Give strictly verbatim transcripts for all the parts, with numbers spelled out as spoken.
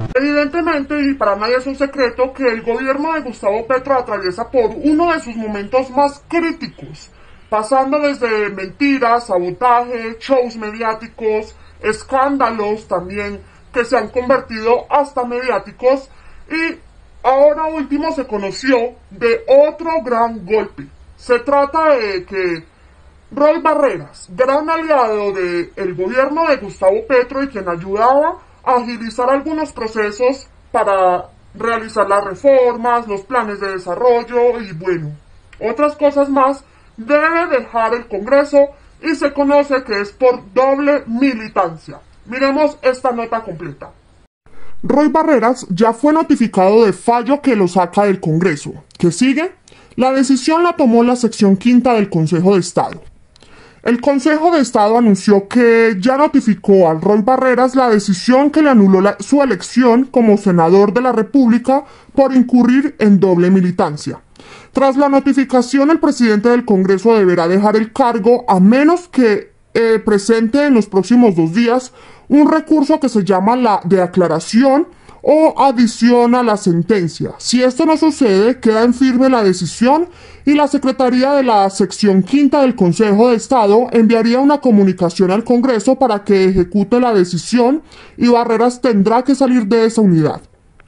Evidentemente, y para nadie es un secreto, que el gobierno de Gustavo Petro atraviesa por uno de sus momentos más críticos, pasando desde mentiras, sabotaje, shows mediáticos, escándalos también que se han convertido hasta mediáticos, y ahora último se conoció de otro gran golpe. Se trata de que Roy Barreras, gran aliado del gobierno de Gustavo Petro y quien ayudaba a agilizar algunos procesos para realizar las reformas, los planes de desarrollo y bueno, otras cosas más, debe dejar el Congreso y se conoce que es por doble militancia. Miremos esta nota completa. Roy Barreras ya fue notificado de fallo que lo saca del Congreso. ¿Qué sigue? La decisión la tomó la sección quinta del Consejo de Estado. El Consejo de Estado anunció que ya notificó al Roy Barreras la decisión que le anuló la, su elección como senador de la República por incurrir en doble militancia. Tras la notificación, el presidente del Congreso deberá dejar el cargo a menos que eh, presente en los próximos dos días un recurso que se llama la de aclaración o adición a la sentencia. Si esto no sucede, queda en firme la decisión y la Secretaría de la sección quinta del Consejo de Estado enviaría una comunicación al Congreso para que ejecute la decisión y Barreras tendrá que salir de esa unidad.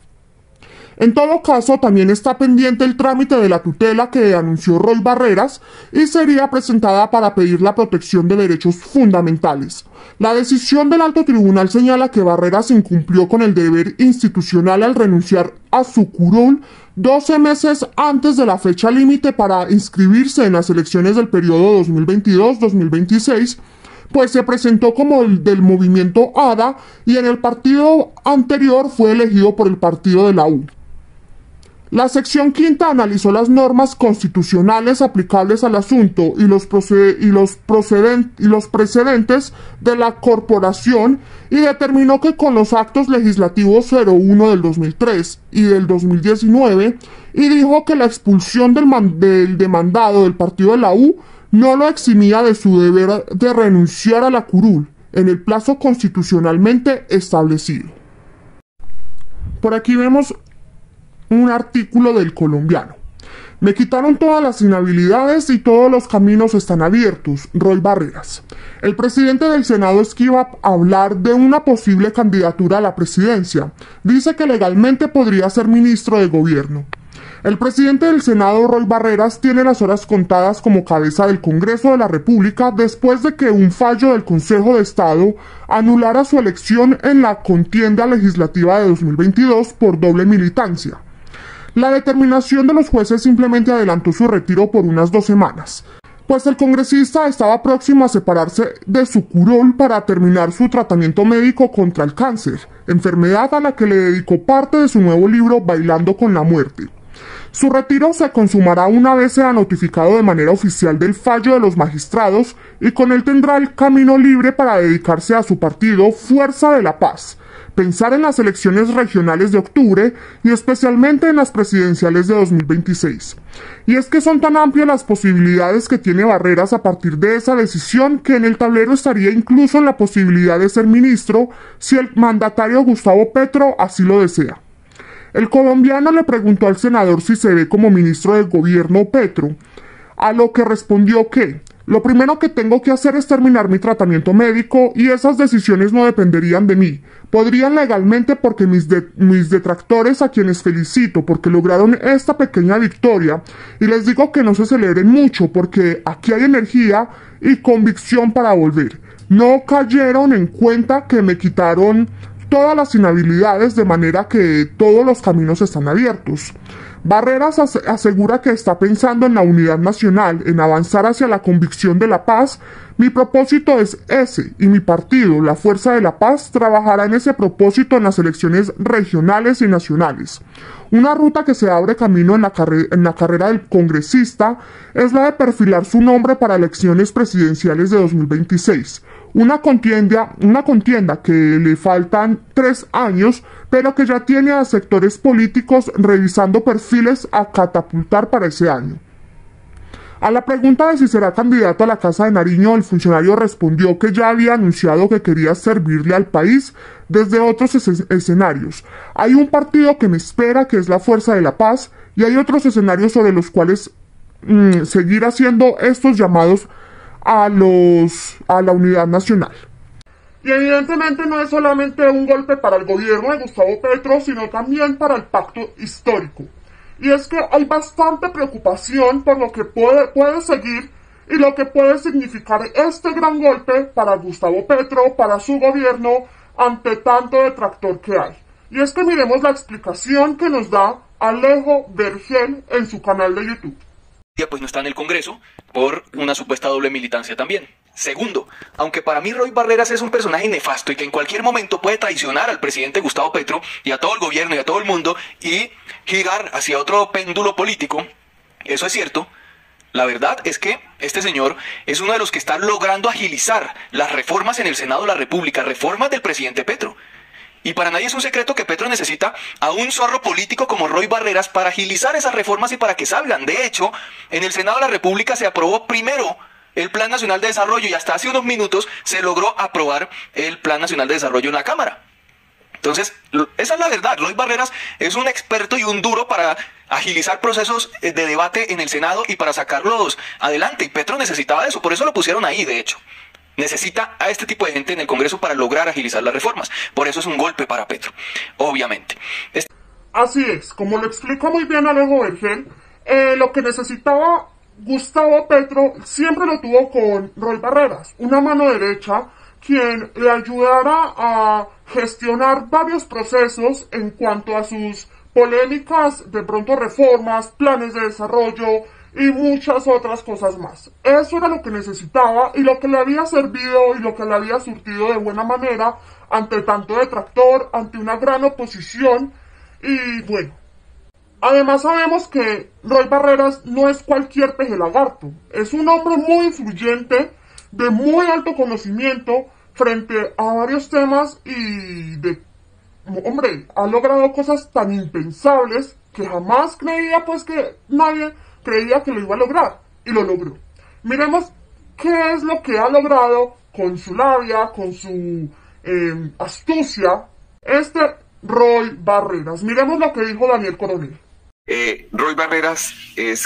En todo caso, también está pendiente el trámite de la tutela que anunció Roy Barreras y sería presentada para pedir la protección de derechos fundamentales. La decisión del alto tribunal señala que Barreras incumplió con el deber institucional al renunciar a su curul doce meses antes de la fecha límite para inscribirse en las elecciones del periodo dos mil veintidós dos mil veintiséis, pues se presentó como el del movimiento A D A y en el partido anterior fue elegido por el partido de la U. La sección quinta analizó las normas constitucionales aplicables al asunto y los, proced y, los y los precedentes de la corporación y determinó que con los actos legislativos cero uno del dos mil tres y del dos mil diecinueve y dijo que la expulsión del, man del demandado del partido de la U no lo eximía de su deber de renunciar a la curul en el plazo constitucionalmente establecido. Por aquí vemos un artículo del Colombiano. Me quitaron todas las inhabilidades y todos los caminos están abiertos. Roy Barreras. El presidente del Senado esquiva hablar de una posible candidatura a la presidencia. Dice que legalmente podría ser ministro de gobierno. El presidente del Senado, Roy Barreras, tiene las horas contadas como cabeza del Congreso de la República después de que un fallo del Consejo de Estado anulara su elección en la contienda legislativa de dos mil veintidós por doble militancia. La determinación de los jueces simplemente adelantó su retiro por unas dos semanas, pues el congresista estaba próximo a separarse de su curul para terminar su tratamiento médico contra el cáncer, enfermedad a la que le dedicó parte de su nuevo libro Bailando con la Muerte. Su retiro se consumará una vez sea notificado de manera oficial del fallo de los magistrados y con él tendrá el camino libre para dedicarse a su partido Fuerza de la Paz, pensar en las elecciones regionales de octubre y especialmente en las presidenciales de dos mil veintiséis. Y es que son tan amplias las posibilidades que tiene Barreras a partir de esa decisión que en el tablero estaría incluso en la posibilidad de ser ministro si el mandatario Gustavo Petro así lo desea. El colombiano le preguntó al senador si se ve como ministro del gobierno Petro, a lo que respondió que lo primero que tengo que hacer es terminar mi tratamiento médico y esas decisiones no dependerían de mí. Podrían legalmente porque mis, de mis detractores, a quienes felicito porque lograron esta pequeña victoria, y les digo que no se celebren mucho porque aquí hay energía y convicción para volver. No cayeron en cuenta que me quitaron todas las inhabilidades de manera que todos los caminos están abiertos. Barreras asegura que está pensando en la unidad nacional, en avanzar hacia la convicción de la paz. Mi propósito es ese, y mi partido, la Fuerza de la Paz, trabajará en ese propósito en las elecciones regionales y nacionales. Una ruta que se abre camino en la, en la carrera del congresista es la de perfilar su nombre para elecciones presidenciales de dos mil veintiséis. Una contienda, una contienda que le faltan tres años, pero que ya tiene a sectores políticos revisando perfiles a catapultar para ese año. A la pregunta de si será candidato a la Casa de Nariño, el funcionario respondió que ya había anunciado que quería servirle al país desde otros es escenarios. Hay un partido que me espera, que es la Fuerza de la Paz, y hay otros escenarios sobre los cuales mmm, seguir haciendo estos llamados a, los, a la unidad nacional. Y evidentemente no es solamente un golpe para el gobierno de Gustavo Petro, sino también para el pacto histórico. Y es que hay bastante preocupación por lo que puede, puede seguir y lo que puede significar este gran golpe para Gustavo Petro, para su gobierno, ante tanto detractor que hay. Y es que miremos la explicación que nos da Alejo Vergel en su canal de YouTube. Pues no está en el Congreso por una supuesta doble militancia también. Segundo, aunque para mí Roy Barreras es un personaje nefasto y que en cualquier momento puede traicionar al presidente Gustavo Petro y a todo el gobierno y a todo el mundo y girar hacia otro péndulo político, eso es cierto, la verdad es que este señor es uno de los que está logrando agilizar las reformas en el Senado de la República, reformas del presidente Petro. Y para nadie es un secreto que Petro necesita a un zorro político como Roy Barreras para agilizar esas reformas y para que salgan. De hecho, en el Senado de la República se aprobó primero el Plan Nacional de Desarrollo y hasta hace unos minutos se logró aprobar el Plan Nacional de Desarrollo en la Cámara. Entonces, esa es la verdad. Roy Barreras es un experto y un duro para agilizar procesos de debate en el Senado y para sacarlos adelante. Y Petro necesitaba eso, por eso lo pusieron ahí, de hecho. Necesita a este tipo de gente en el Congreso para lograr agilizar las reformas. Por eso es un golpe para Petro, obviamente. Este... Así es, como lo explica muy bien Alejo Vergel, eh, lo que necesitaba Gustavo Petro siempre lo tuvo con Roy Barreras, una mano derecha quien le ayudara a gestionar varios procesos en cuanto a sus polémicas, de pronto reformas, planes de desarrollo y muchas otras cosas más. Eso era lo que necesitaba y lo que le había servido y lo que le había surtido de buena manera ante tanto detractor, ante una gran oposición y bueno. Además sabemos que Roy Barreras no es cualquier pejelagarto, es un hombre muy influyente, de muy alto conocimiento frente a varios temas y de, hombre, ha logrado cosas tan impensables que jamás creía pues que nadie creía que lo iba a lograr y lo logró. Miremos qué es lo que ha logrado con su labia, con su eh, astucia, este Roy Barreras. Miremos lo que dijo Daniel Coronel. Eh, Roy Barreras es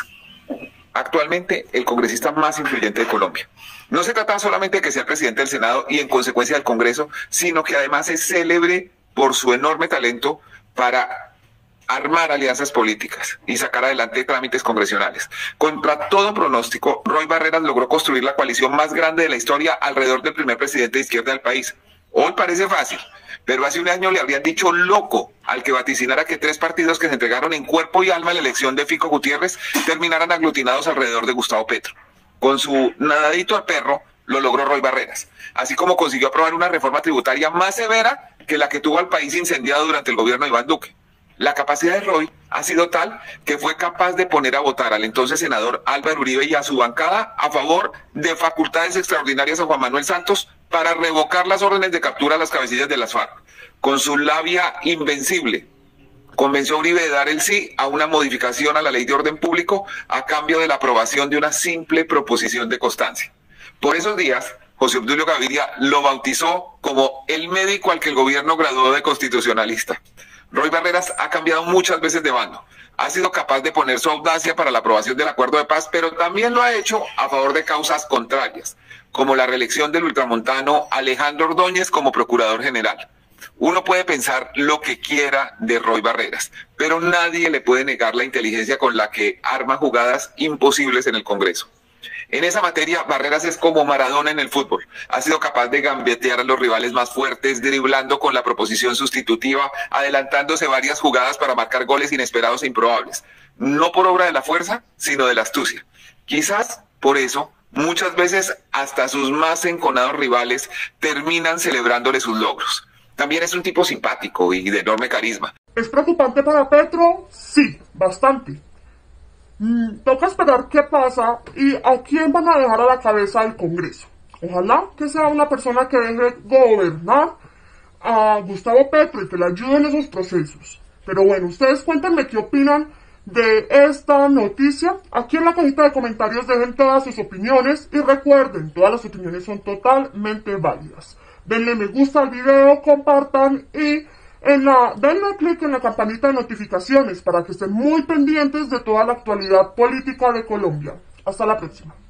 actualmente el congresista más influyente de Colombia. No se trata solamente de que sea el presidente del Senado y en consecuencia del Congreso, sino que además es célebre por su enorme talento para armar alianzas políticas y sacar adelante trámites congresionales. Contra todo pronóstico, Roy Barreras logró construir la coalición más grande de la historia alrededor del primer presidente de izquierda del país. Hoy parece fácil, pero hace un año le habrían dicho loco al que vaticinara que tres partidos que se entregaron en cuerpo y alma a la elección de Fico Gutiérrez terminaran aglutinados alrededor de Gustavo Petro. Con su nadadito al perro lo logró Roy Barreras, así como consiguió aprobar una reforma tributaria más severa que la que tuvo al país incendiado durante el gobierno de Iván Duque. La capacidad de Roy ha sido tal que fue capaz de poner a votar al entonces senador Álvaro Uribe y a su bancada a favor de facultades extraordinarias a Juan Manuel Santos para revocar las órdenes de captura a las cabecillas de las FARC. Con su labia invencible, convenció a Uribe de dar el sí a una modificación a la ley de orden público a cambio de la aprobación de una simple proposición de constancia. Por esos días, José Obdulio Gaviria lo bautizó como el médico al que el gobierno graduó de constitucionalista. Roy Barreras ha cambiado muchas veces de bando. Ha sido capaz de poner su audacia para la aprobación del acuerdo de paz, pero también lo ha hecho a favor de causas contrarias, como la reelección del ultramontano Alejandro Ordóñez como procurador general. Uno puede pensar lo que quiera de Roy Barreras, pero nadie le puede negar la inteligencia con la que arma jugadas imposibles en el Congreso. En esa materia, Barreras es como Maradona en el fútbol. Ha sido capaz de gambetear a los rivales más fuertes, driblando con la proposición sustitutiva, adelantándose varias jugadas para marcar goles inesperados e improbables. No por obra de la fuerza, sino de la astucia. Quizás por eso, muchas veces hasta sus más enconados rivales terminan celebrándole sus logros. También es un tipo simpático y de enorme carisma. ¿Es preocupante para Petro? Sí, bastante. Mm, toca esperar qué pasa y a quién van a dejar a la cabeza del Congreso. Ojalá que sea una persona que deje gobernar a Gustavo Petro y que le ayude en esos procesos. Pero bueno, ustedes cuéntenme qué opinan de esta noticia. Aquí en la cajita de comentarios dejen todas sus opiniones y recuerden, todas las opiniones son totalmente válidas. Denle me gusta al video, compartan y en la, denle clic en la campanita de notificaciones para que estén muy pendientes de toda la actualidad política de Colombia. Hasta la próxima.